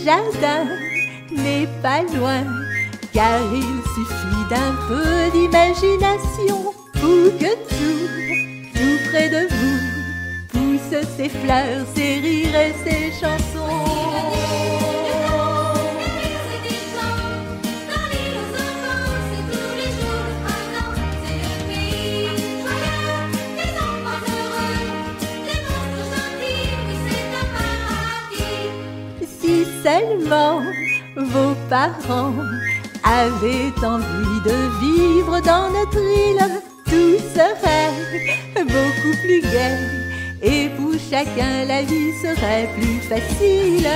jardin n'est pas loin, car il suffit d'un peu d'imagination pour que tout près de vous, poussent ses fleurs, ses rires et ses chansons. Si seulement vos parents avaient envie de vivre dans notre île, tout serait beaucoup plus gai et pour chacun la vie serait plus facile.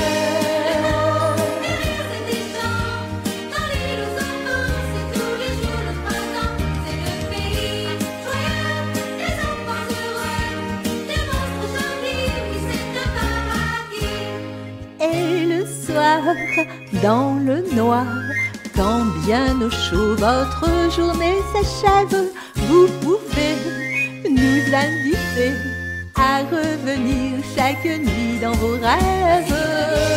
Et le soir, dans le noir, quand bien au chaud votre journée s'achève, vous pouvez nous inviter à revenir chaque nuit dans vos rêves.